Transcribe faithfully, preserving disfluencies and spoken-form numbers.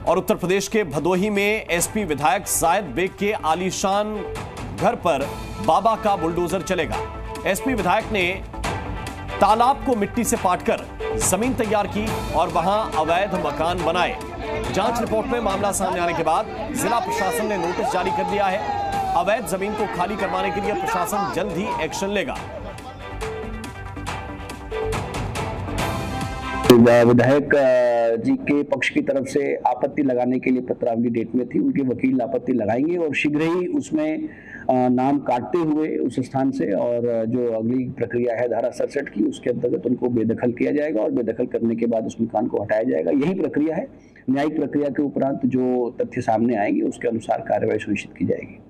और उत्तर प्रदेश के भदोही में एसपी विधायक जायद बेग के आलीशान घर पर बाबा का बुलडोजर चलेगा। एसपी विधायक ने तालाब को मिट्टी से पाटकर जमीन तैयार की और वहां अवैध मकान बनाए। जांच रिपोर्ट में मामला सामने आने के बाद जिला प्रशासन ने नोटिस जारी कर दिया है। अवैध जमीन को खाली करवाने के लिए प्रशासन जल्द ही एक्शन लेगा। विधायक जी के पक्ष की तरफ से आपत्ति लगाने के लिए पत्रावली डेट में थी, उनके वकील आपत्ति लगाएंगे और शीघ्र ही उसमें नाम काटते हुए उस स्थान से और जो अगली प्रक्रिया है धारा सड़सठ की उसके अंतर्गत उनको बेदखल किया जाएगा और बेदखल करने के बाद उस मकान को हटाया जाएगा। यही प्रक्रिया है। न्यायिक प्रक्रिया के उपरांत जो तथ्य सामने आएंगे उसके अनुसार कार्रवाई सुनिश्चित की जाएगी।